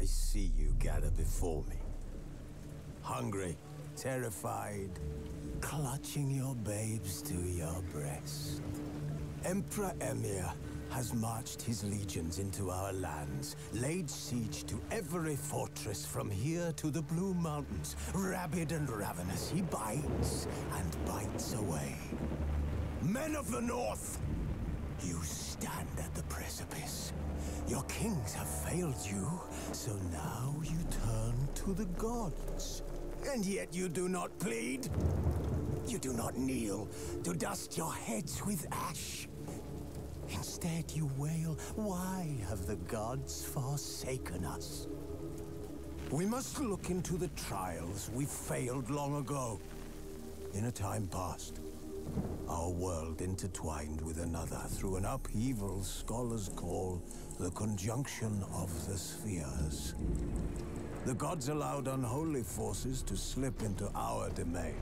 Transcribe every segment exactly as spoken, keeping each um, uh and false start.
I see you gather before me. Hungry, terrified, clutching your babes to your breast. Emperor Emhyr has marched his legions into our lands, laid siege to every fortress from here to the Blue Mountains. Rabid and ravenous, he bites and bites away. Men of the North, you stand at the precipice. Your kings have failed you, so now you turn to the gods. And yet you do not plead. You do not kneel to dust your heads with ash. Instead you wail, why have the gods forsaken us? We must look into the trials we failed long ago. In a time past, our world intertwined with another through an upheaval scholars call the conjunction of the spheres. The gods allowed unholy forces to slip into our domain.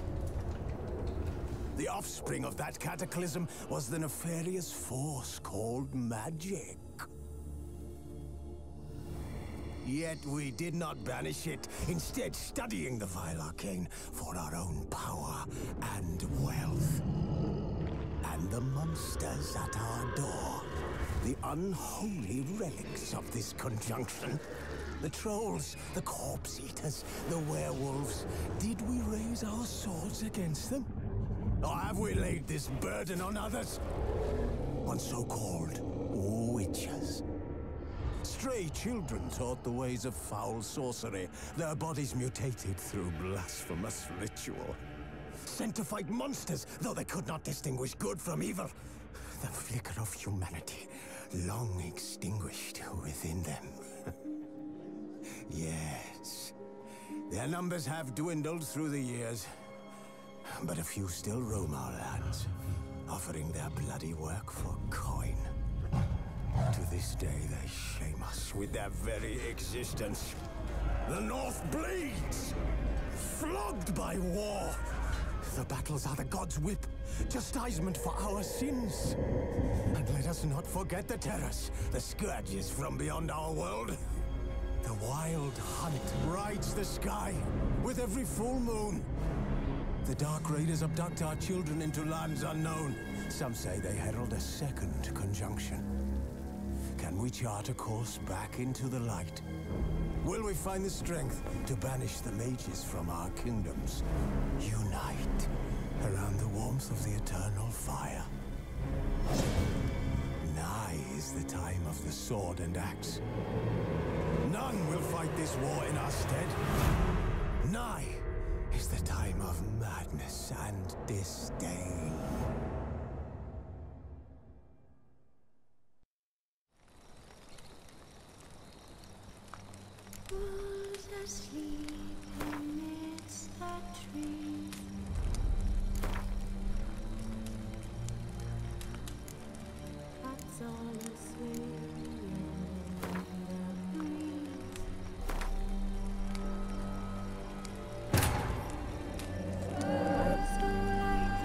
The offspring of that cataclysm was the nefarious force called magic. Yet we did not banish it, instead studying the vile arcane for our own power and wealth. And the monsters at our door, the unholy relics of this conjunction. The trolls, the corpse eaters, the werewolves. Did we raise our swords against them? Or have we laid this burden on others? On so-called witches. Stray children taught the ways of foul sorcery, their bodies mutated through blasphemous ritual. Sent to fight monsters, though they could not distinguish good from evil. The flicker of humanity, long extinguished within them. Yes, their numbers have dwindled through the years, but a few still roam our lands, offering their bloody work for coin. To this day, they shame us with their very existence. The North bleeds, flogged by war. The battles are the gods' whip, chastisement for our sins. And let us not forget the terrors, the scourges from beyond our world. The wild hunt rides the sky with every full moon. The Dark Raiders abduct our children into lands unknown. Some say they herald a second conjunction. Can we chart a course back into the light? Will we find the strength to banish the mages from our kingdoms? Unite around the warmth of the eternal fire. Nigh is the time of the sword and axe. None will fight this war in our stead. Nigh is the time of madness and disdain. Who's asleep amidst the trees? Cats all asleep in the breeze. Stars so light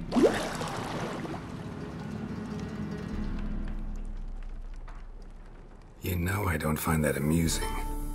You know I don't find that amusing.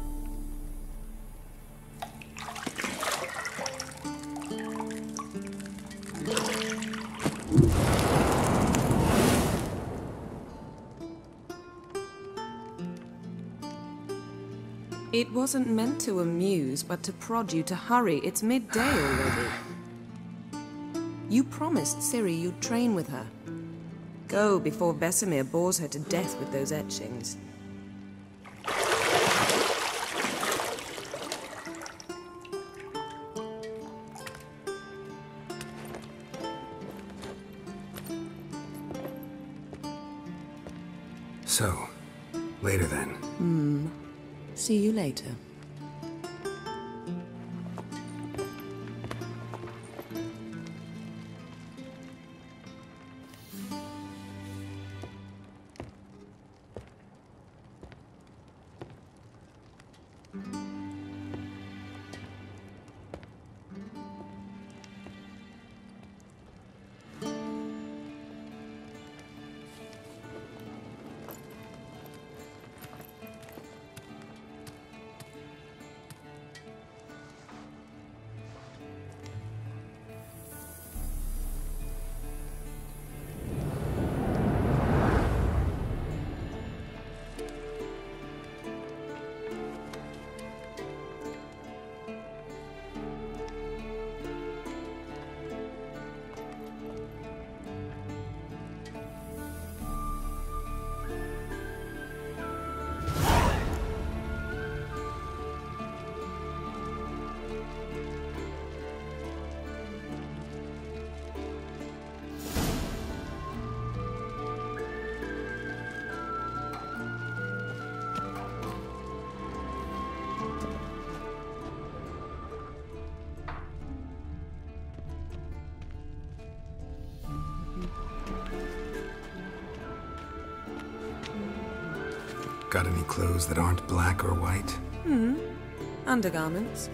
It wasn't meant to amuse, but to prod you to hurry. It's midday already. You promised Ciri you'd train with her. Go before Vesemir bores her to death with those etchings. So, later then. Hmm. See you later. Got any clothes that aren't black or white? Hmm. Undergarments.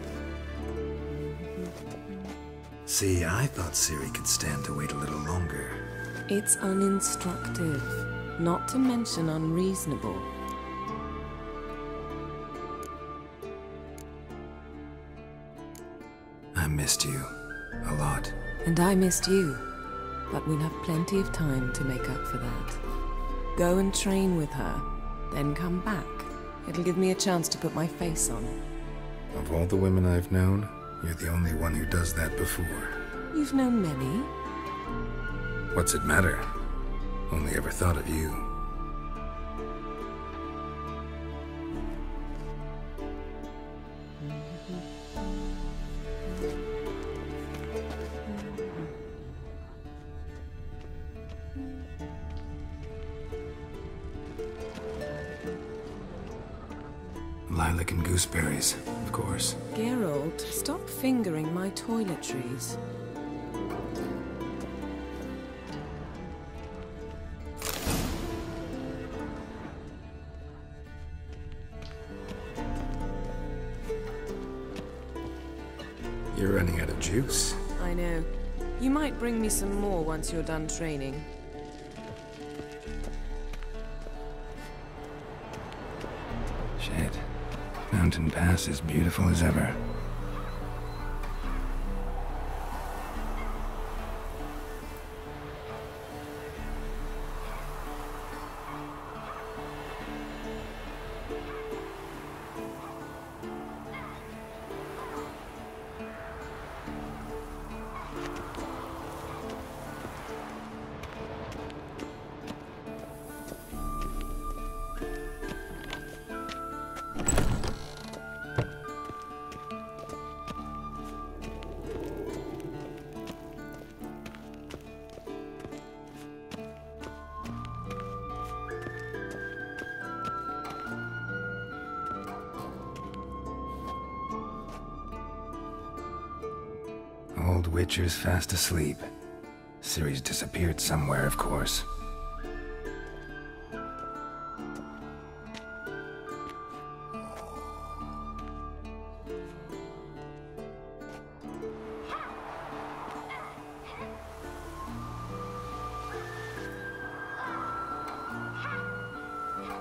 See, I thought Ciri could stand to wait a little longer. It's uninstructive, not to mention unreasonable. I missed you. A lot. And I missed you. But we'll have plenty of time to make up for that. Go and train with her, then come back. It'll give me a chance to put my face on. Of all the women I've known, you're the only one who does that before. You've known many. What's it matter? Only ever thought of you. Lilac and gooseberries, of course. Geralt, stop fingering my toiletries. You're running out of juice. I know. You might bring me some more once you're done training. Shit. Mountain Pass is beautiful as ever. Old Witcher's fast asleep. Ciri's disappeared somewhere, of course.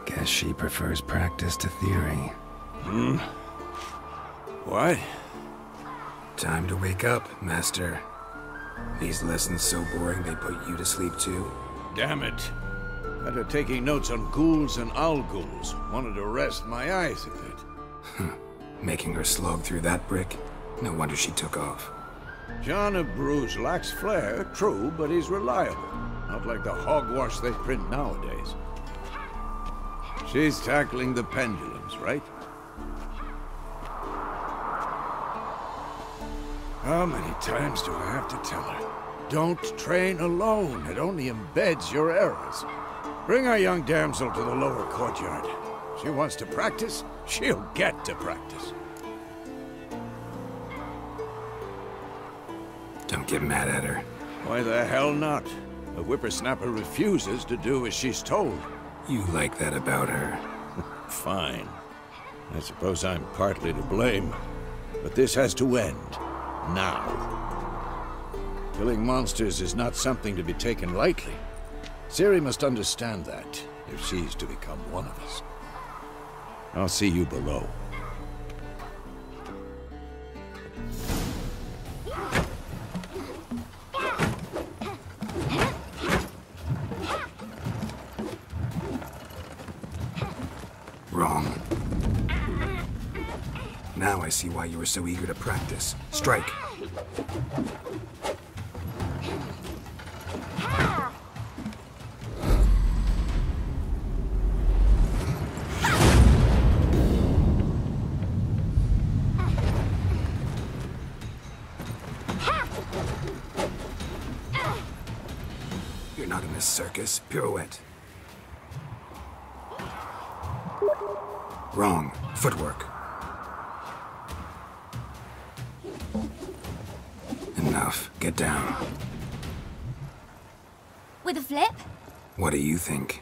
Guess she prefers practice to theory. Hmm? What? Time to wake up, Master. These lessons so boring they put you to sleep too? Damn it. After taking notes on ghouls and owl ghouls, wanted to rest my eyes a bit. Making her slog through that brick? No wonder she took off. John of Bruges lacks flair, true, but he's reliable. Not like the hogwash they print nowadays. She's tackling the pendulums, right? How many times do I have to tell her? Don't train alone. It only embeds your errors. Bring our young damsel to the lower courtyard. She wants to practice, she'll get to practice. Don't get mad at her. Why the hell not? The whippersnapper refuses to do as she's told. You like that about her. Fine. I suppose I'm partly to blame. But this has to end. Now. Killing monsters is not something to be taken lightly. Ciri must understand that, if she's to become one of us. I'll see you below. Wrong. Now I see why you were so eager to practice. Strike. You're not in a circus. Pirouette. Wrong. Footwork. Enough. Get down. With a flip? What do you think?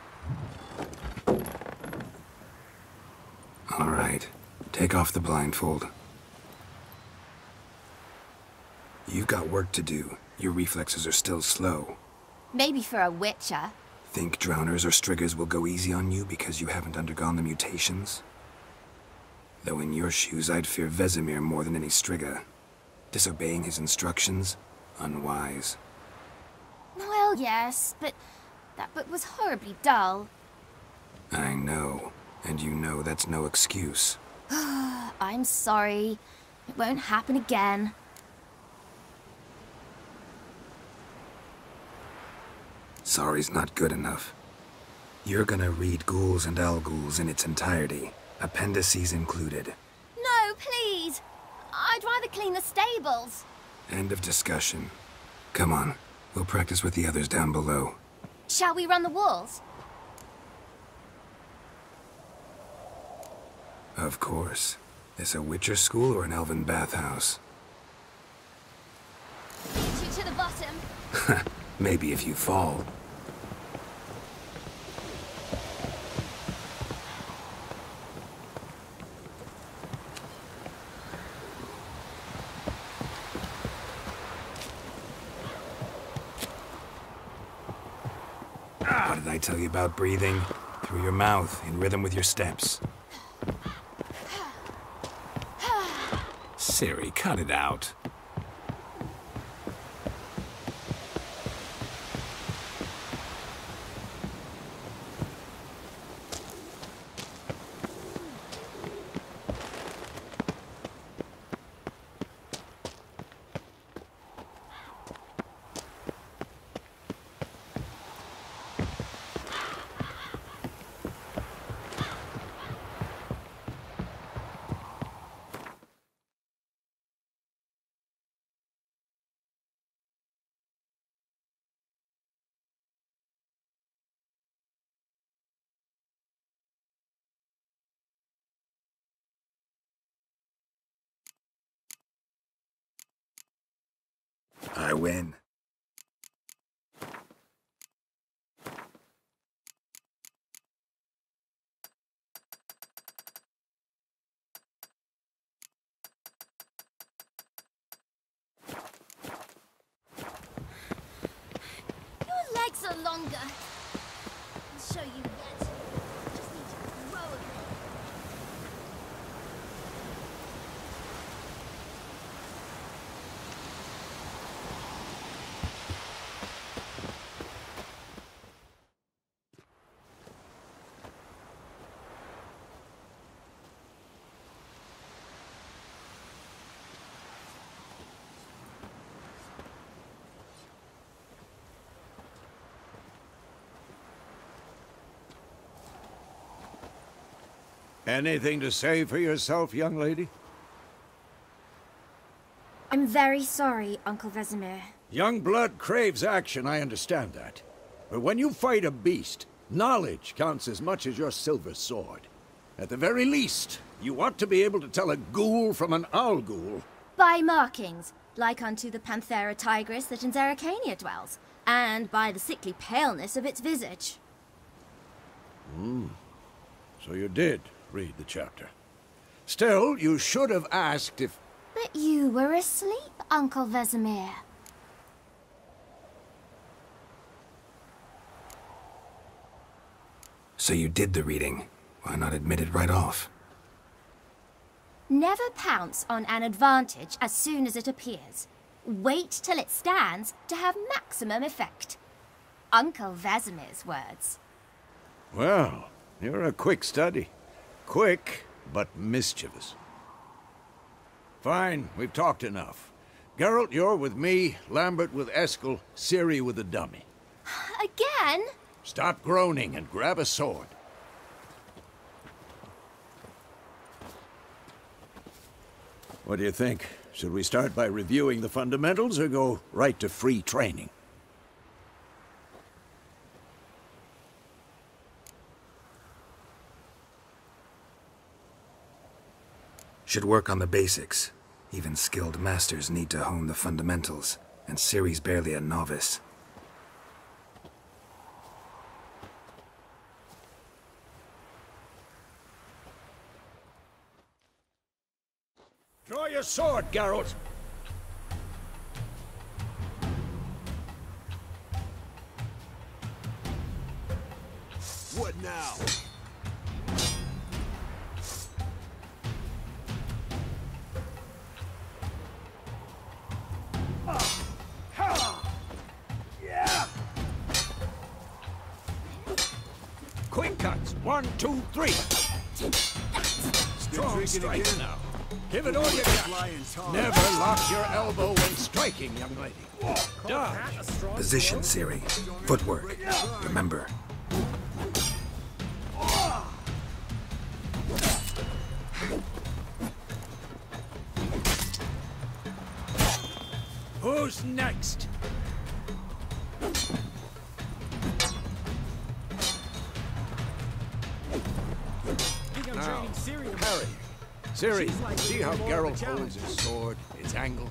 All right. Take off the blindfold. You've got work to do. Your reflexes are still slow. Maybe for a witcher. Think drowners or striggers will go easy on you because you haven't undergone the mutations? Though in your shoes, I'd fear Vesemir more than any strigger. Disobeying his instructions? Unwise. Well, yes, but that book was horribly dull. I know. And you know that's no excuse. I'm sorry. It won't happen again. Sorry's not good enough. You're gonna read Ghouls and Alghouls in its entirety, appendices included. No, please! I'd rather clean the stables. End of discussion. Come on, we'll practice with the others down below. Shall we run the walls? Of course. This a Witcher school or an elven bathhouse? Get you to the bottom. Maybe if you fall. What did I tell you about breathing? Through your mouth, in rhythm with your steps. Ciri, cut it out. I win. Your legs are longer. I'll show you yet. Anything to say for yourself, young lady? I'm very sorry, Uncle Vesemir. Young blood craves action, I understand that. But when you fight a beast, knowledge counts as much as your silver sword. At the very least, you ought to be able to tell a ghoul from an owl ghoul. By markings, like unto the Panthera tigris that in Zerrikania dwells, and by the sickly paleness of its visage. Hmm. So you did read the chapter. Still, you should have asked if... But you were asleep, Uncle Vesemir. So you did the reading. Why not admit it right off? Never pounce on an advantage as soon as it appears. Wait till it stands to have maximum effect. Uncle Vesemir's words. Well, you're a quick study. Quick, but mischievous. Fine, we've talked enough. Geralt, you're with me, Lambert with Eskel, Ciri with the dummy. Again? Stop groaning and grab a sword. What do you think? Should we start by reviewing the fundamentals or go right to free training? Should work on the basics. Even skilled masters need to hone the fundamentals, and Ciri's barely a novice. Draw your sword, Geralt! What now? Quick cuts! One, two, three! Strong strike now. Give it all you got. Never lock your elbow when striking, young lady. Dodge. Position, Ciri. Footwork. Remember. Who's next? Now, Harry. Ciri, see how Geralt holds his sword, its angle?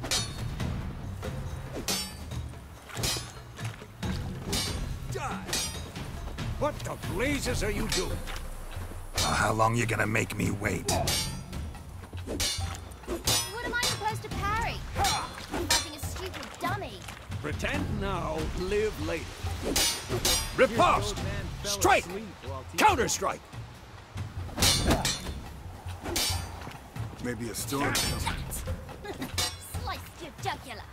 Die! What the blazes are you doing? Uh, how long you gonna make me wait? What am I supposed to parry? I'm fighting a stupid dummy. Pretend now, live later. Riposte! Strike! Counter-strike! Maybe a storm. Sliced your jugular.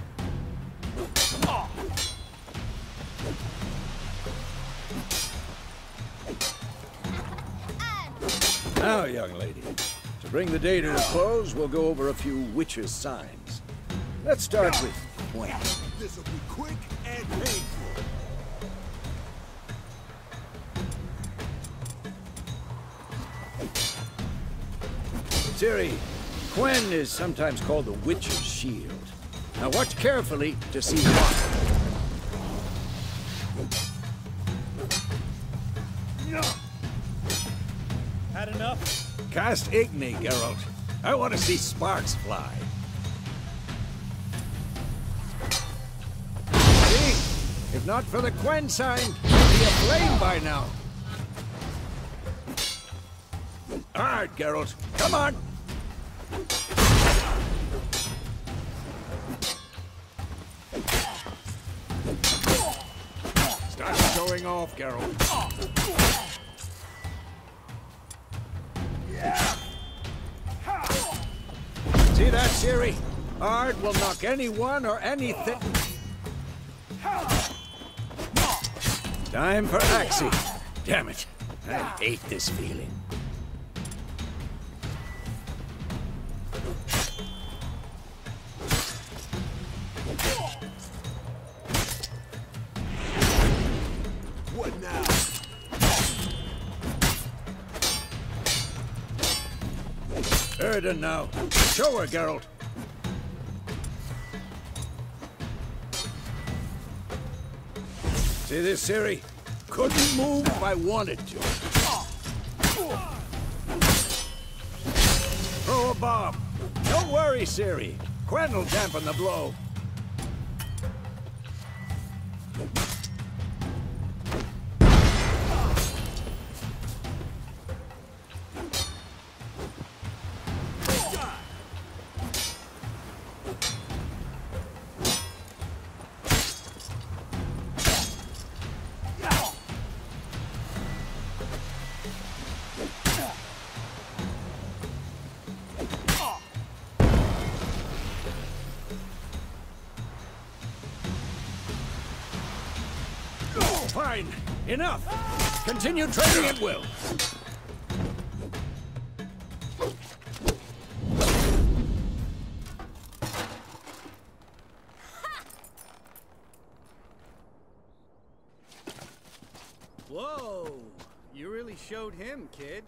Now, young lady, to bring the day to a close, we'll go over a few witches' signs. Let's start with Gwen. This'll be quick and painful. Ciri, Gwen is sometimes called the Witch's Shield. Now watch carefully to see why. Had enough? Cast Igni, Geralt. I want to see sparks fly. See? If not for the Gwen sign, you'd be aflame by now. Hard, Geralt. Come on! Start showing off, Geralt. See that, Ciri? Hard will knock anyone or anything. Time for Axii. Damn it. I hate this feeling. What now? Mirrodin now. Show her, Geralt. See this, Ciri? Couldn't move if I wanted to. Throw a bomb. Don't worry, Ciri. Quen will dampen the blow. Fine. Enough. Continue training at will. Whoa! You really showed him, kid.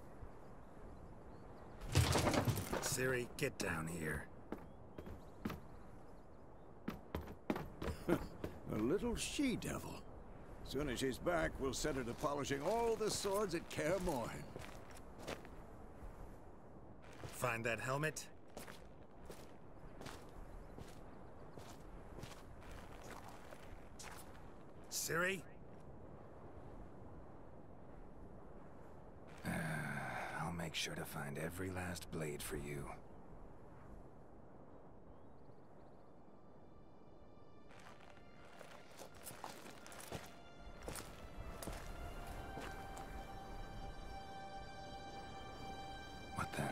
Ciri, get down here. A little she-devil. Soon as she's back, we'll set her to polishing all the swords at Kaer Morhen. Find that helmet? Ciri? Uh, I'll make sure to find every last blade for you. What the?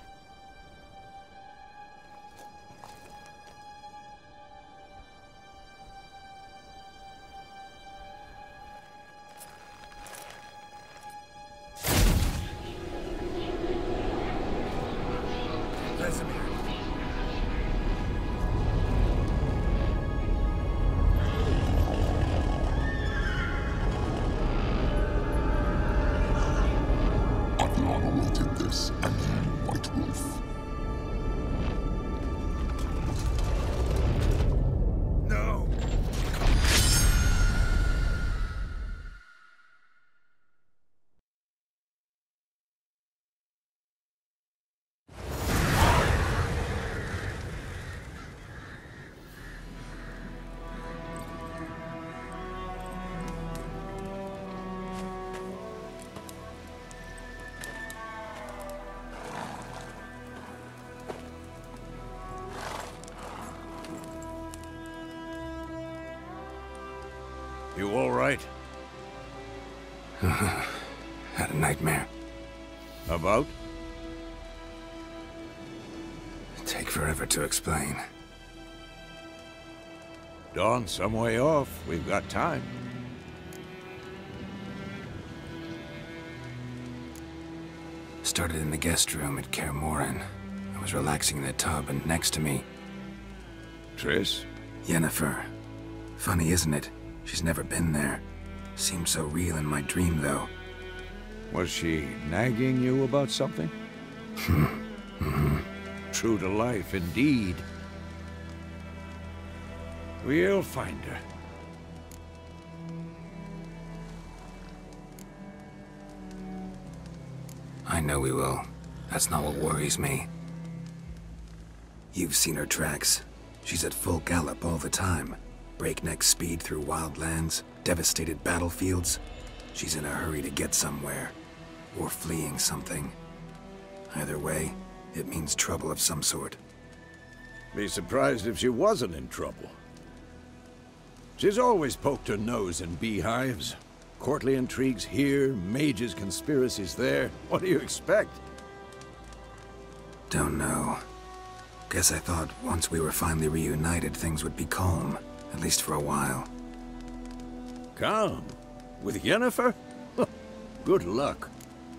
Vesemir. Adnan awaited this, and then White Wolf. No! You all right? Had a nightmare. About? Take forever to explain. Dawn's some way off. We've got time. Started in the guest room at Kaer Morhen. I was relaxing in the tub, and next to me, Triss? Yennefer. Funny, isn't it? She's never been there. Seemed so real in my dream, though. Was she nagging you about something? mm-hmm. True to life, indeed. We'll find her. I know we will. That's not what worries me. You've seen her tracks. She's at full gallop all the time. Breakneck speed through wild lands, devastated battlefields. She's in a hurry to get somewhere. Or fleeing something. Either way, it means trouble of some sort. Be surprised if she wasn't in trouble. She's always poked her nose in beehives. Courtly intrigues here, mages' conspiracies there. What do you expect? Don't know. Guess I thought once we were finally reunited, things would be calm. At least for a while. Calm? With Yennefer? Good luck.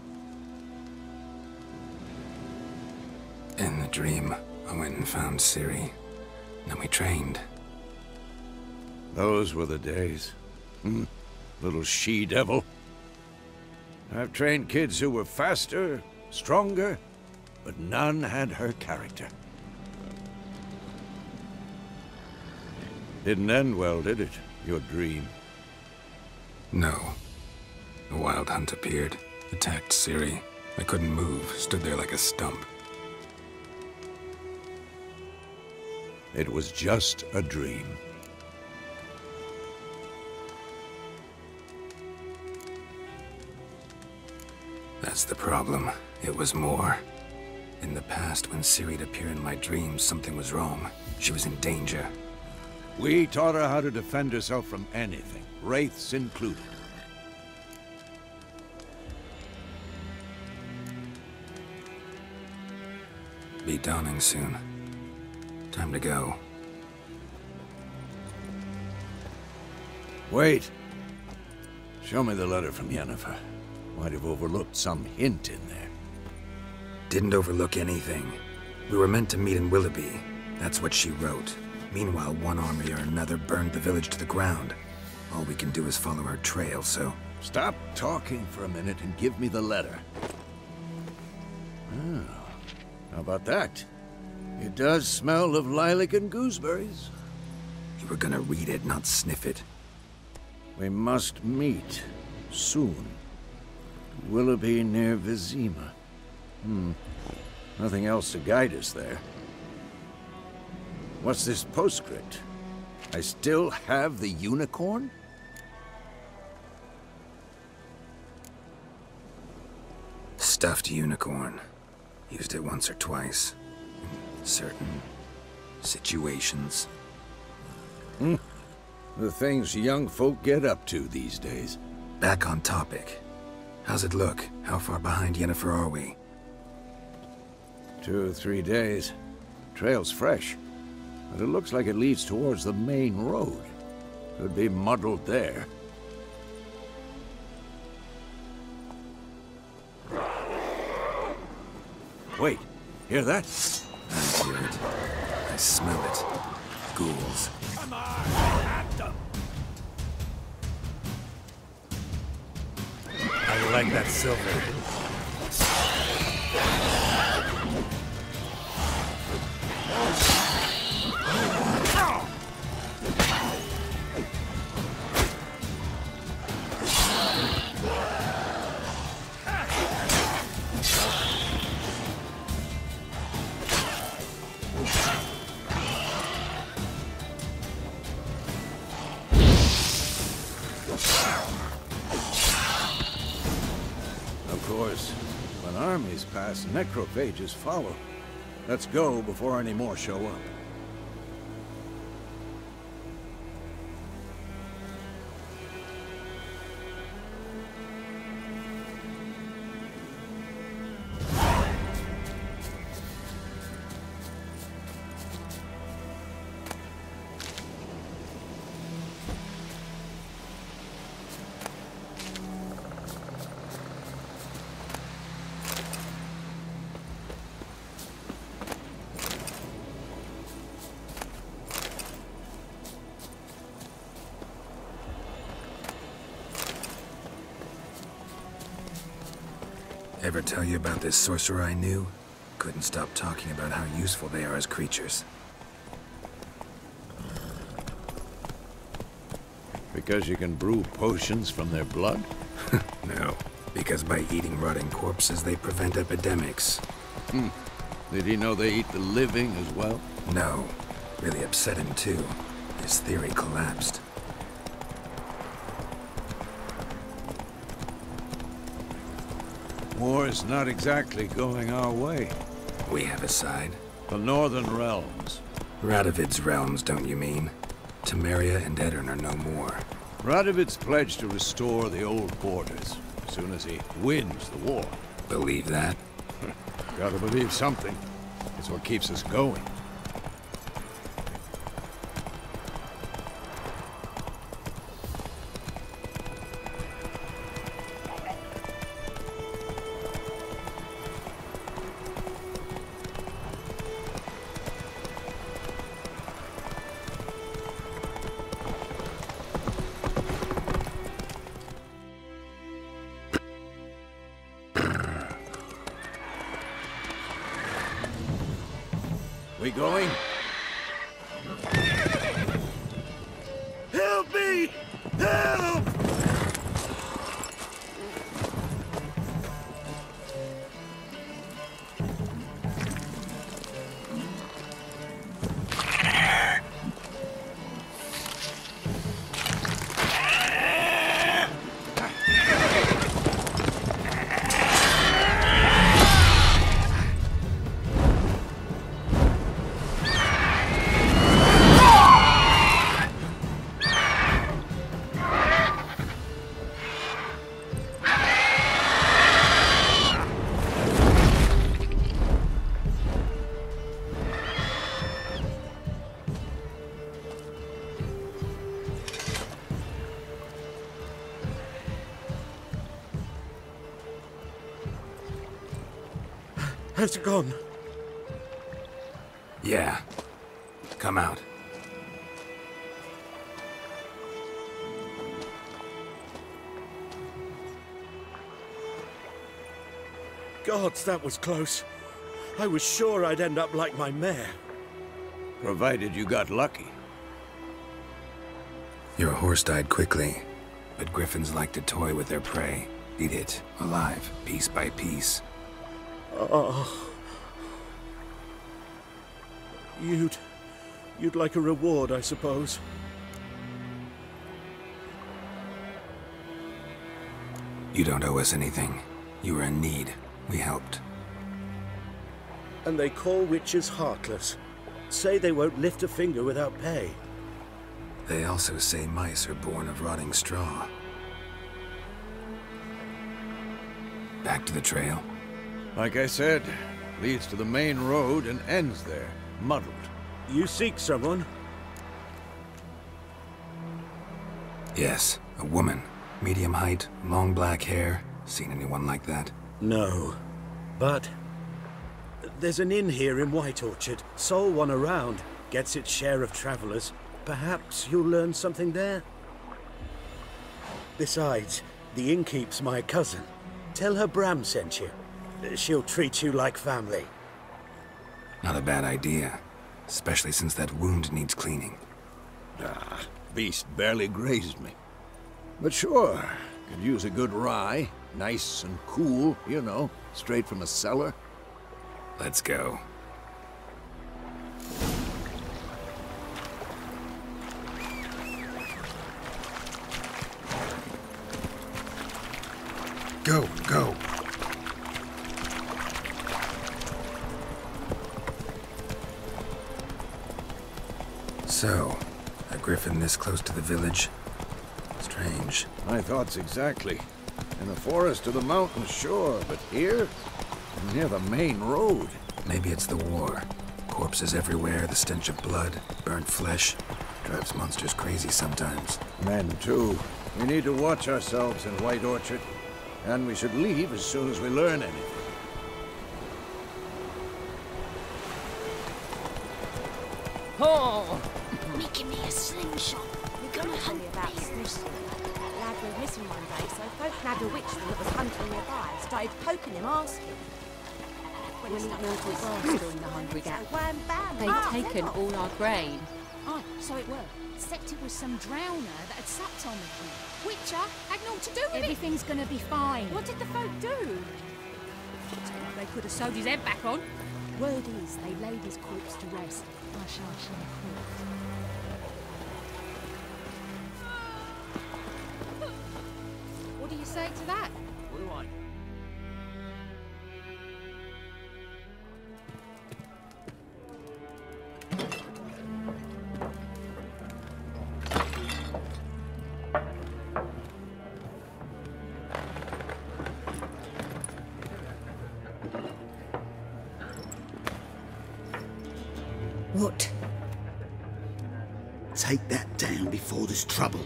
In the dream, I went and found Ciri. Then we trained. Those were the days. Hmm. Little she-devil. I've trained kids who were faster, stronger, but none had her character. Didn't end well, did it? Your dream? No. A wild hunt appeared, attacked Ciri. I couldn't move, stood there like a stump. It was just a dream. That's the problem. It was more. In the past, when Ciri'd appear in my dreams, something was wrong. She was in danger. We taught her how to defend herself from anything, wraiths included. Be dawning soon. Time to go. Wait. Show me the letter from Yennefer. Might have overlooked some hint in there. Didn't overlook anything. We were meant to meet in Willoughby. That's what she wrote. Meanwhile, one army or another burned the village to the ground. All we can do is follow her trail, so... Stop talking for a minute and give me the letter. Oh, how about that? It does smell of lilac and gooseberries. You were gonna read it, not sniff it. We must meet. Soon. Willoughby near Vizima. Hmm. Nothing else to guide us there. What's this postscript? I still have the unicorn? Stuffed unicorn. Used it once or twice. In certain situations. Hmm. The things young folk get up to these days. Back on topic. How's it look? How far behind Yennefer are we? Two or three days. Trail's fresh. But it looks like it leads towards the main road. Could be muddled there. Wait, hear that? I hear it. I smell it. Ghouls. Come on, at them! How you like that silver? Of course, when armies pass, necrophages follow. Let's go before any more show up. Ever tell you about this sorcerer I knew? Couldn't stop talking about how useful they are as creatures. Because you can brew potions from their blood? No, because by eating rotting corpses, they prevent epidemics. Hmm. Did he know they eat the living as well? No. Really upset him too. His theory collapsed. War is not exactly going our way. We have a side. The Northern Realms. Radovid's realms, don't you mean? Temeria and Edirn are no more. Radovid's pledged to restore the old borders as soon as he wins the war. Believe that? Gotta believe something. It's what keeps us going. we going? Help me! Help! Has it gone? Yeah. Come out. Gods, that was close. I was sure I'd end up like my mare. Provided you got lucky. Your horse died quickly, but griffins like to toy with their prey. Eat it, alive, piece by piece. Oh. You'd... you'd like a reward, I suppose. You don't owe us anything. You were in need. We helped. And they call witches heartless. Say they won't lift a finger without pay. They also say mice are born of rotting straw. Back to the trail? Like I said, leads to the main road and ends there, muddled. You seek someone? Yes, a woman. Medium height, long black hair. Seen anyone like that? No. But... there's an inn here in White Orchard. Sole one around. Gets its share of travelers. Perhaps you'll learn something there? Besides, the innkeep's my cousin. Tell her Bram sent you. She'll treat you like family. Not a bad idea. Especially since that wound needs cleaning. Ah, beast barely grazed me. But sure, could use a good rye. Nice and cool, you know, straight from a cellar. Let's go. Go, go. So, a griffin this close to the village? Strange. My thoughts exactly. In the forest or the mountains, sure, but here? Near the main road. Maybe it's the war. Corpses everywhere, the stench of blood, burnt flesh. Drives monsters crazy sometimes. Men, too. We need to watch ourselves in White Orchard. And we should leave as soon as we learn anything. Oh! Making me a slingshot. We're gonna hunt about That lad went missing one day, so folk nabbed a witchman that was hunting nearby and started poking him, asking. When Will he it know to fast during the hungry gap? wham bam. They've ah, taken never. all our grain. Aye, so it were. Except it was some drowner that had supped on the food. Witcher had naught to do with Everything's gonna be fine. it. What did the folk do? They could have sewed his head back on. Word is, they laid his corpse to rest. Hush, hush, in the court. What do you say to that? What do I? What? Take that down before there's trouble.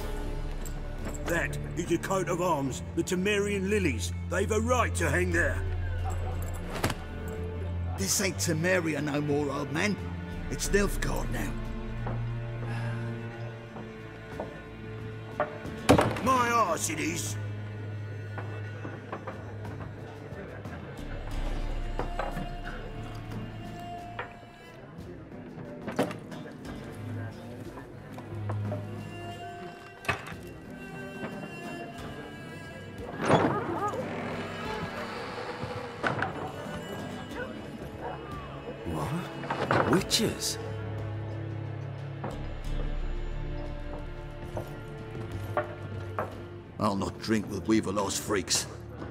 That is a coat of arms, the Temerian lilies. They've a right to hang there. This ain't Temeria no more, old man. It's Nilfgaard now. My arse it is. Witches? I'll not drink with Weaverlaw's freaks.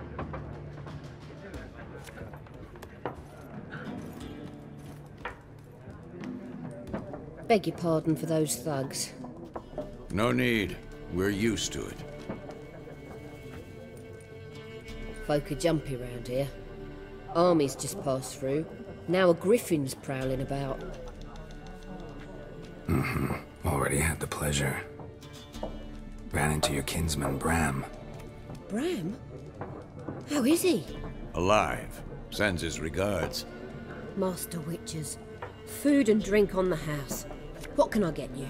Beg your pardon for those thugs. No need. We're used to it. Folk are jumpy round here. Armies just passed through. Now a griffin's prowling about. Mm-hmm. Already had the pleasure. Ran into your kinsman, Bram. Bram? How is he? Alive. Sends his regards. Master Witches. Food and drink on the house. What can I get you?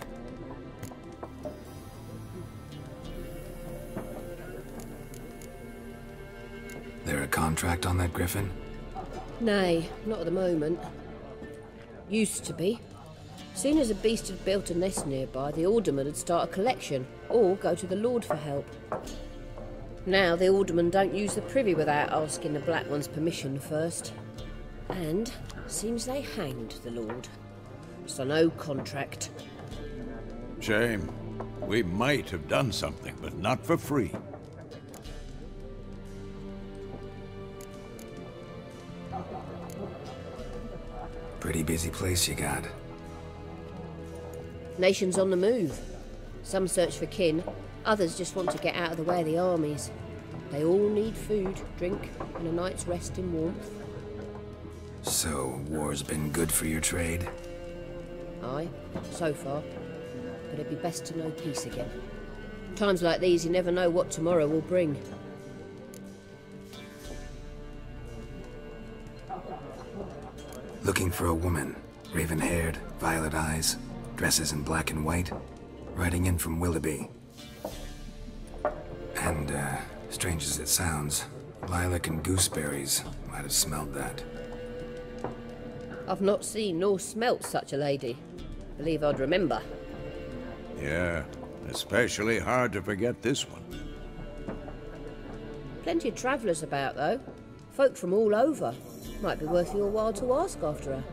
There a contract on that griffin? Nay, not at the moment. Used to be. Soon as a beast had built a nest nearby, the alderman would start a collection, or go to the Lord for help. Now the aldermen don't use the privy without asking the Black One's permission first. And seems they hanged the Lord. So no contract. Shame. We might have done something, but not for free. Pretty busy place you got. Nations on the move. Some search for kin, others just want to get out of the way of the armies. They all need food, drink, and a night's rest in warmth. So, war's been good for your trade? Aye, so far. But it'd be best to know peace again. Times like these, you never know what tomorrow will bring. Looking for a woman. Raven-haired, violet eyes, dresses in black and white. Riding in from Willoughby. And, uh, strange as it sounds, lilac and gooseberries might have smelled that. I've not seen nor smelt such a lady. Believe I'd remember. Yeah, especially hard to forget this one. Plenty of travellers about, though. Folk from all over. Might be worth your while to ask after her.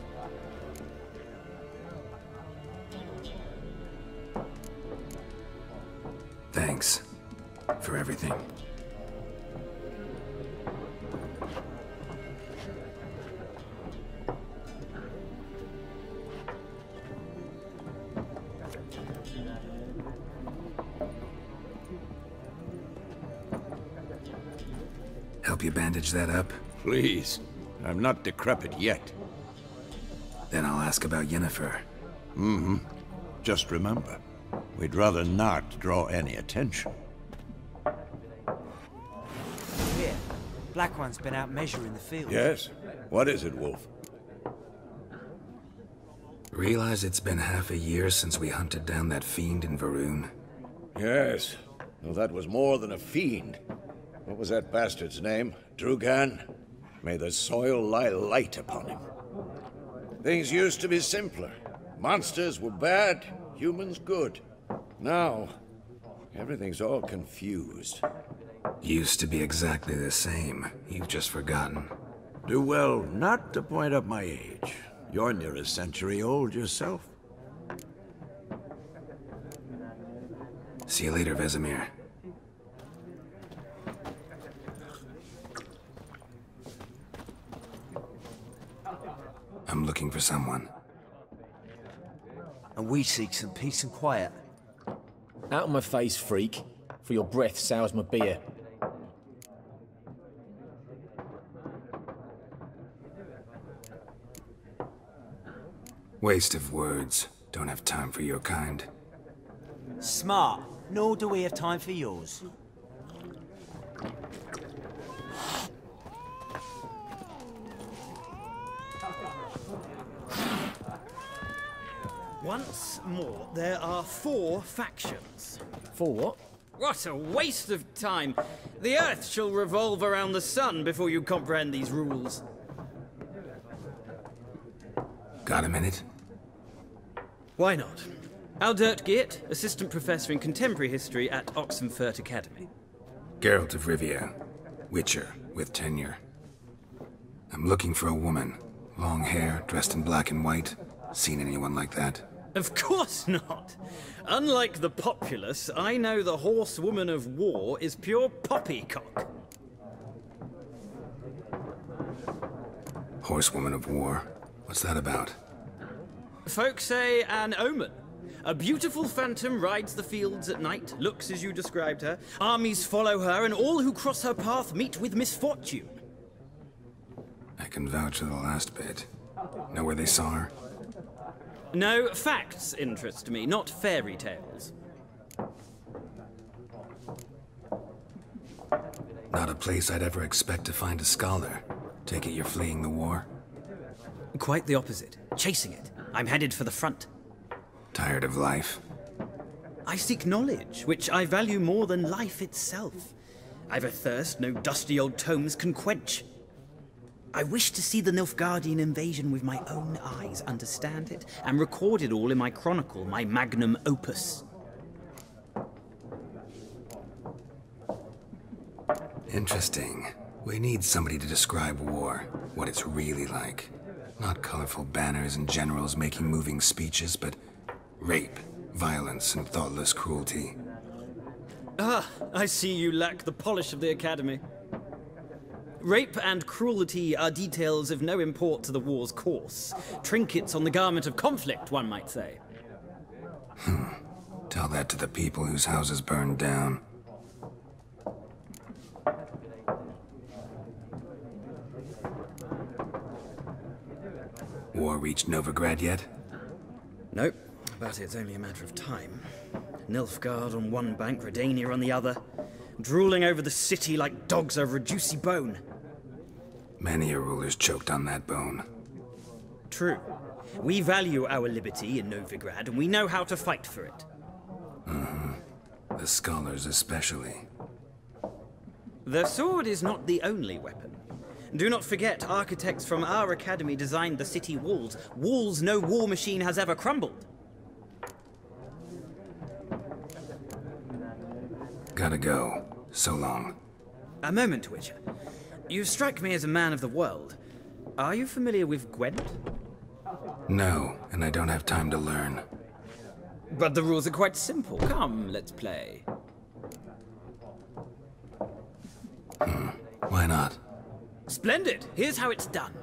Thanks for everything. Help you bandage that up? Please. I'm not decrepit yet. Then I'll ask about Yennefer. Mm-hmm. Just remember, we'd rather not draw any attention. Here, Black One's been out measuring the field. Yes? What is it, Wolf? Realize it's been half a year since we hunted down that fiend in Varun? Yes. Well, that was more than a fiend. What was that bastard's name? Drugan? May the soil lie light upon him. Things used to be simpler. Monsters were bad, humans good. Now, everything's all confused. Used to be exactly the same. You've just forgotten. Do well not to point up my age. You're near a century old yourself. See you later, Vesemir. I'm looking for someone. And we seek some peace and quiet. Out of my face, freak. For your breath sours my beer. Waste of words. Don't have time for your kind. Smart. Nor do we have time for yours. Once more, there are four factions. For what? What a waste of time! The Earth shall revolve around the sun before you comprehend these rules. Got a minute? Why not? Aldert Geert, Assistant Professor in Contemporary History at Oxenfurt Academy. Geralt of Rivia, Witcher with tenure. I'm looking for a woman. Long hair, dressed in black and white. Seen anyone like that? Of course not. Unlike the populace, I know the horsewoman of war is pure poppycock. Horsewoman of war? What's that about? Folk say an omen. A beautiful phantom rides the fields at night, looks as you described her. Armies follow her, and all who cross her path meet with misfortune. I can vouch for the last bit. Know where they saw her? No, facts interest me, not fairy tales. Not a place I'd ever expect to find a scholar. Take it you're fleeing the war? Quite the opposite. Chasing it. I'm headed for the front. Tired of life? I seek knowledge, which I value more than life itself. I've a thirst no dusty old tomes can quench. I wish to see the Nilfgaardian invasion with my own eyes, understand it, and record it all in my chronicle, my magnum opus. Interesting. We need somebody to describe war, what it's really like. Not colorful banners and generals making moving speeches, but rape, violence, and thoughtless cruelty. Ah, I see you lack the polish of the Academy. Rape and cruelty are details of no import to the war's course. Trinkets on the garment of conflict, one might say. Hmm. Tell that to the people whose houses burned down. War reached Novigrad yet? Nope, but it's only a matter of time. Nilfgaard on one bank, Redania on the other, drooling over the city like dogs over a juicy bone. Many a ruler's choked on that bone. True. We value our liberty in Novigrad, and we know how to fight for it. Mm-hmm. The scholars especially. The sword is not the only weapon. Do not forget, architects from our academy designed the city walls. Walls no war machine has ever crumbled. Gotta go. So long. A moment, Witcher. You strike me as a man of the world. Are you familiar with Gwent? No, and I don't have time to learn. But the rules are quite simple. Come, let's play. Hmm. Why not? Splendid! Here's how it's done.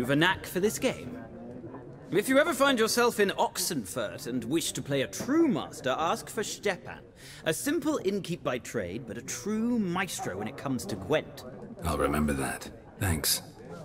you've a knack for this game. If you ever find yourself in Oxenfurt and wish to play a true master, ask for Stepan. A simple innkeep by trade, but a true maestro when it comes to Gwent. I'll remember that. Thanks.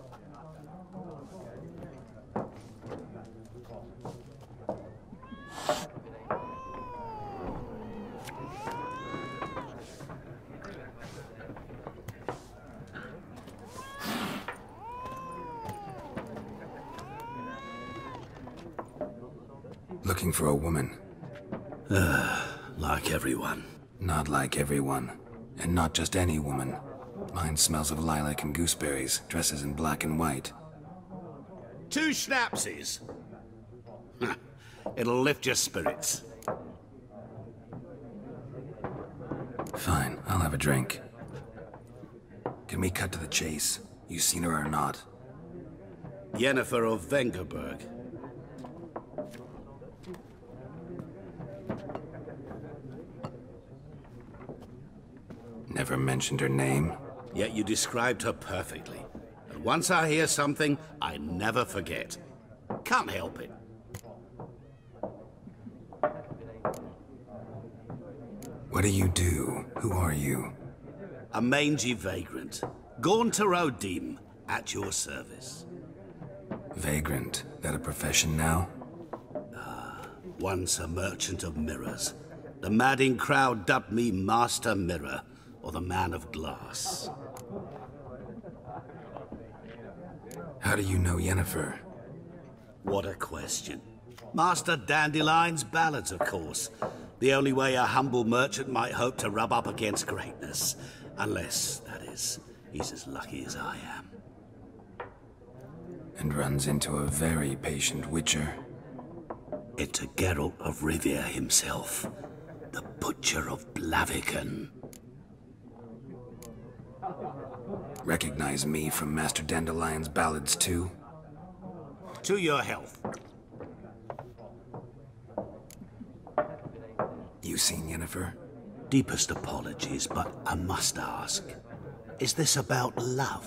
Looking for a woman. Uh, like everyone. Not like everyone. And not just any woman. Mine smells of lilac and gooseberries, dresses in black and white. Two schnapsies. It'll lift your spirits. Fine, I'll have a drink. Can we cut to the chase? You seen her or not? Yennefer of Vengerberg. Never mentioned her name? Yet you described her perfectly. And once I hear something, I never forget. Can't help it. What do you do? Who are you? A mangy vagrant. Gaunter O'Dim, at your service. Vagrant? That a profession now? Ah, once a merchant of mirrors. The madding crowd dubbed me Master Mirror, or the Man of Glass. How do you know Yennefer? What a question. Master Dandelion's ballads, of course. The only way a humble merchant might hope to rub up against greatness. Unless, that is, he's as lucky as I am. And runs into a very patient witcher. Into Geralt of Rivia himself. The Butcher of Blaviken. Recognize me from Master Dandelion's ballads, too? To your health. You seen Yennefer? Deepest apologies, but I must ask. Is this about love?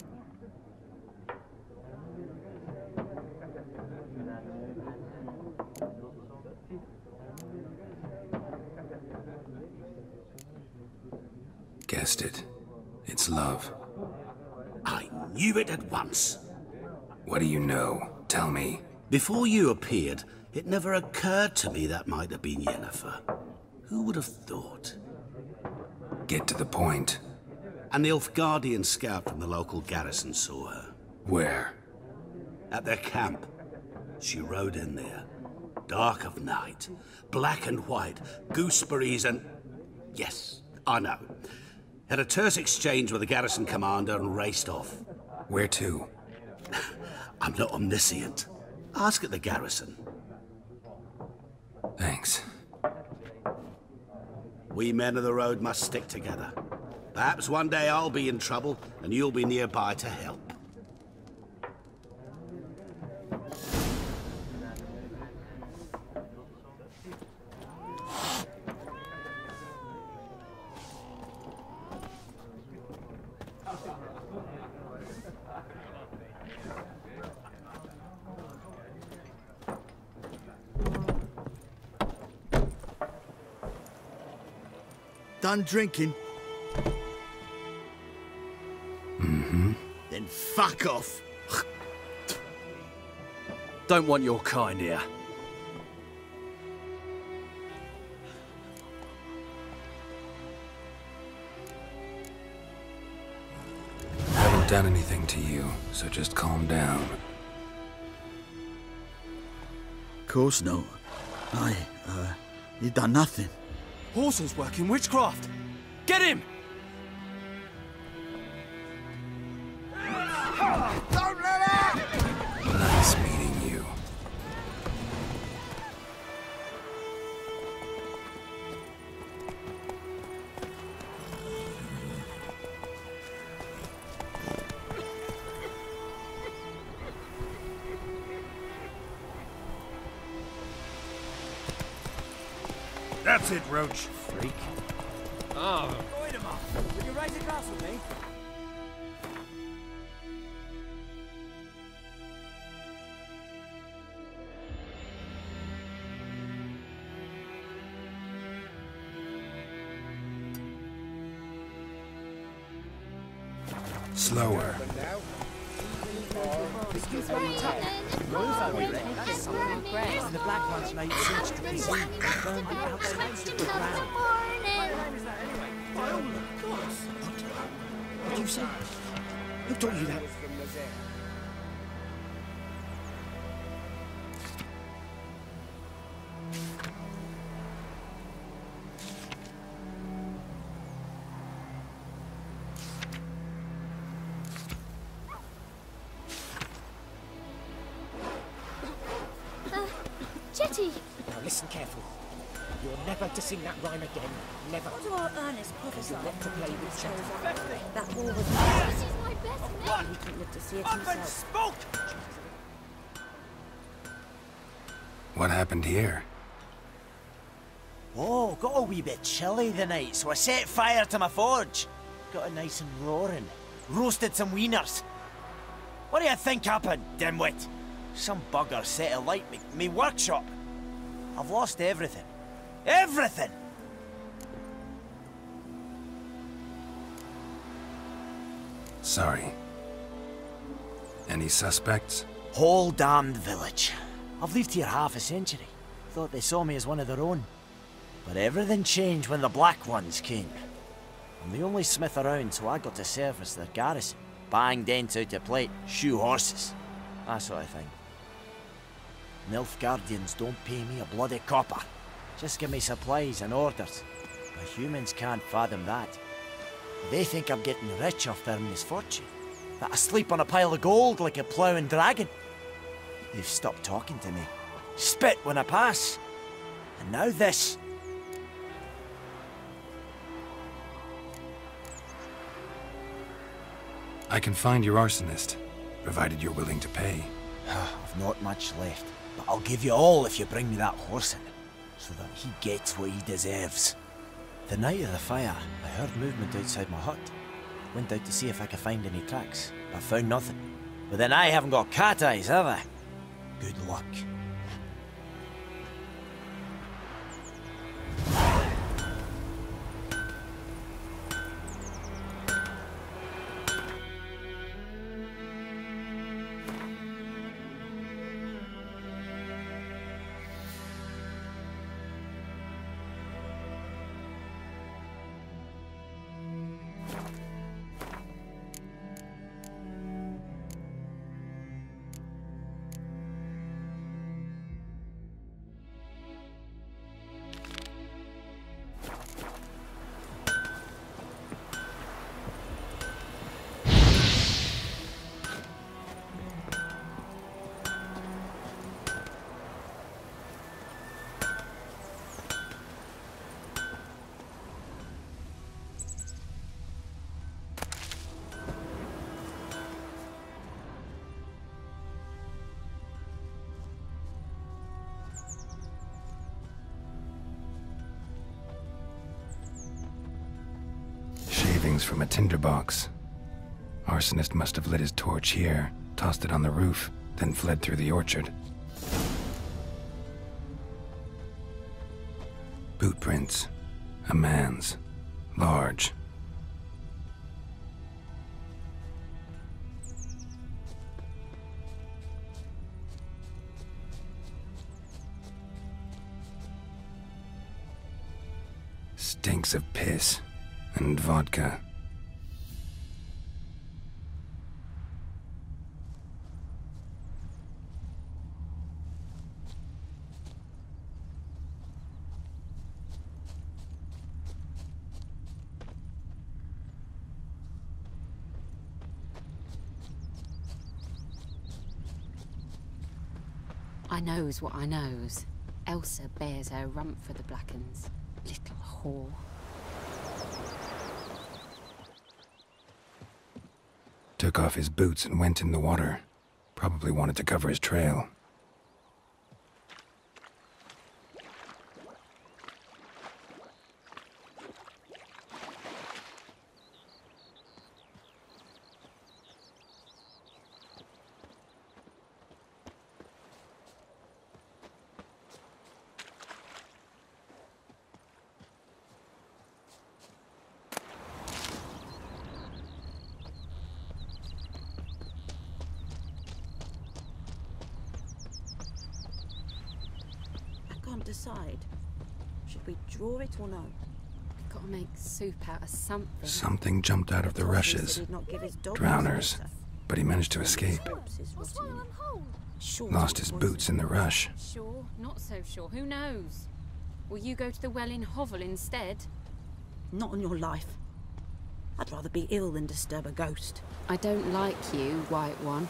Guessed it. It's love. I knew it at once. What do you know? Tell me. Before you appeared, it never occurred to me that might have been Yennefer. Who would have thought? Get to the point. A Nilfgaardian scout from the local garrison saw her. Where? At their camp. She rode in there. Dark of night. Black and white. Gooseberries and... Yes, I know. Had a terse exchange with the garrison commander and raced off. Where to? I'm not omniscient. Ask at the garrison. Thanks. We men of the road must stick together. Perhaps one day I'll be in trouble and you'll be nearby to help. Done drinking? Mm-hmm. Then fuck off. Don't want your kind here. Haven't done anything to you, so just calm down. Of course not. I, uh, you done nothing. Horsel's working witchcraft. Get him! Don't let out! Nice meeting you. That's it, Roach. Freak. Oh. Wait a minute. Will you raise a glass with me? Slower. And the black ones laid siege to the sea and burned the outside to the ground. What did you say? Who told you that? Jetty! Now listen careful. You're never to sing that rhyme again. Never. What do our earnest prophesy? You're not to play with Jetty. That war was This is my best mate! He couldn't live to see it himself. What happened here? Oh, got a wee bit chilly the night, so I set fire to my forge. Got it nice and roaring. Roasted some wieners. What do you think happened, dimwit? Some bugger set alight me, me workshop. I've lost everything. Everything! Sorry. Any suspects? Whole damned village. I've lived here half a century. Thought they saw me as one of their own. But everything changed when the Black Ones came. I'm the only smith around, so I got to service their garrison. Bang dents out of plate, shoe horses. That sort of thing. Nilfgaardians don't pay me a bloody copper. Just give me supplies and orders. But humans can't fathom that. They think I'm getting rich off their misfortune. That I sleep on a pile of gold like a ploughing dragon. They've stopped talking to me. Spit when I pass. And now this. I can find your arsonist, provided you're willing to pay. I've not much left, but I'll give you all if you bring me that horse in, so that he gets what he deserves. The night of the fire, I heard movement outside my hut. Went out to see if I could find any tracks, but found nothing. But then I haven't got cat eyes, have I? Good luck. Shavings from a tinderbox. Arsonist must have lit his torch here, tossed it on the roof, then fled through the orchard. Boot prints. A man's. Large. Stinks of piss and vodka. I knows what I knows. Elsa bears her rump for the Blackens. Little whore. Took off his boots and went in the water. Probably wanted to cover his trail. can't decide. Should we draw it or no? Gotta make soup out of something. Something jumped out of the rushes. Drowners. But he managed to escape. Lost his boots in the rush. Sure, not so sure. Who knows? Will you go to the well in Hovel instead? Not on your life. I'd rather be ill than disturb a ghost. I don't like you, White One.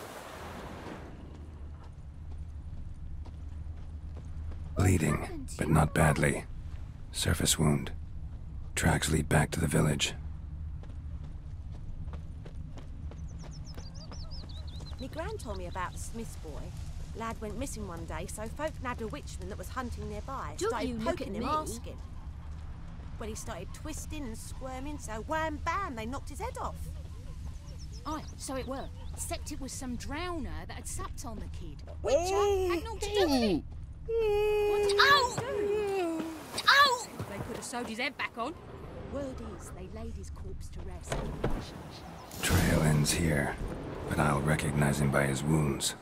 Bleeding, but not badly. Surface wound. Tracks lead back to the village. Me gran told me about Smith's boy. Lad went missing one day, so folk nabbed a witchman that was hunting nearby. Don't started you look poking at him, me. asking. Well, he started twisting and squirming, so wham bam, they knocked his head off. Aye, so it were. Except it was some drowner that had supped on the kid. Which Oh, had naught to do with it. What did Ow! they do? Ow! They could have sewed his head back on. Word is, they laid his corpse to rest. Trail ends here, but I'll recognize him by his wounds.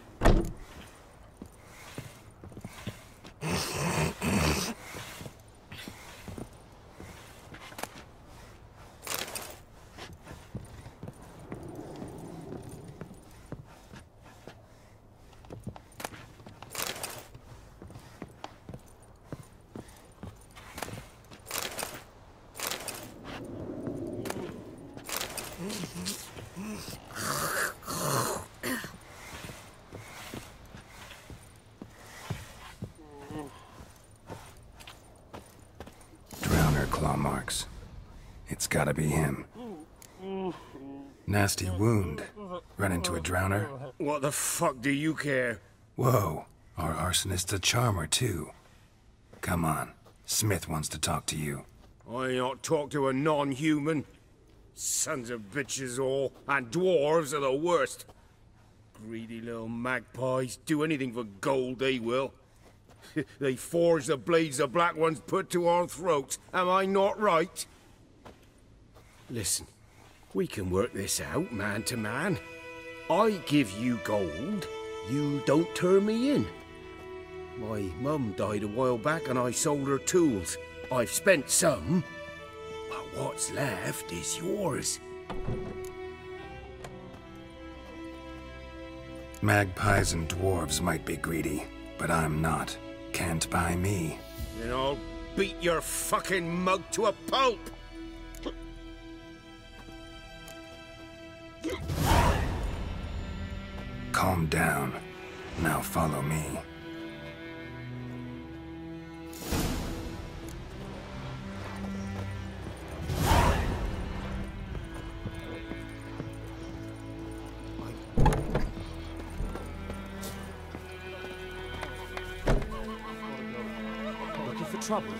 Claw marks. It's gotta be him. Nasty wound. Run into a drowner? What the fuck do you care? Whoa, our arsonist's a charmer too. Come on, Smith wants to talk to you. I ain't not talk to a non-human. Sons of bitches all, and dwarves are the worst. Greedy little magpies, do anything for gold, they will. They forge the blades the Black Ones put to our throats. Am I not right? Listen, we can work this out, man to man. I give you gold, you don't turn me in. My mum died a while back and I sold her tools. I've spent some, but what's left is yours. Magpies and dwarves might be greedy, but I'm not. Can't buy me. Then I'll beat your fucking mug to a pulp! Calm down. Now follow me. Looking for trouble?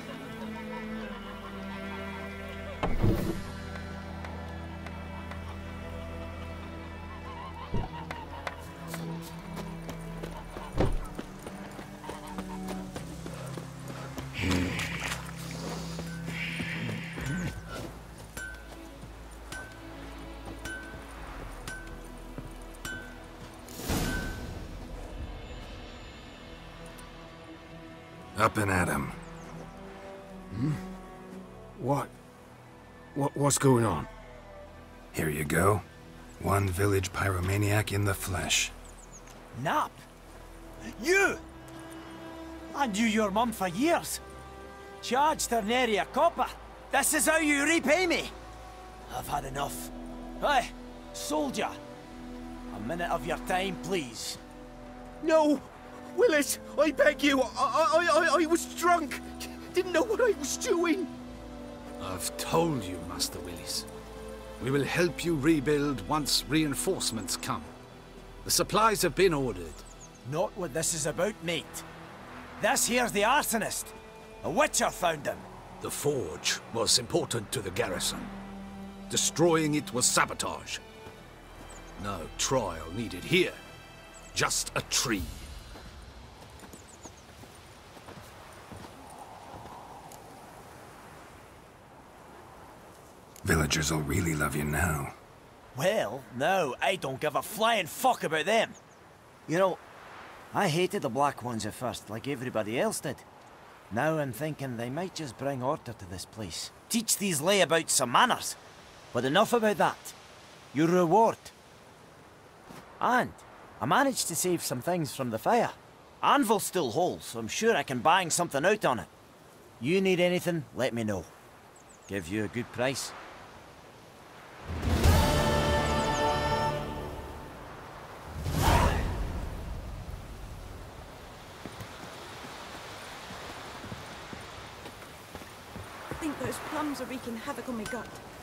Up and at him. Hmm? What? What? What's going on? Here you go. One village pyromaniac in the flesh. Nap? You? I knew your mum for years. Charged her nary a copper. This is how you repay me. I've had enough. Hey, soldier. A minute of your time, please. No! Willis, I beg you, I, I, I, I was drunk. Didn't know what I was doing. I've told you, Master Willis. We will help you rebuild once reinforcements come. The supplies have been ordered. Not what this is about, mate. This here's the arsonist. A witcher found him. The forge was important to the garrison. Destroying it was sabotage. No trial needed here. Just a tree. Villagers will really love you now. Well, no, I don't give a flying fuck about them. You know, I hated the Black Ones at first, like everybody else did. Now I'm thinking they might just bring order to this place. Teach these layabouts some manners. But enough about that. Your reward. And I managed to save some things from the fire. Anvil's still whole, so I'm sure I can bang something out on it. You need anything, let me know. Give you a good price. I think those plums are wreaking havoc on my gut.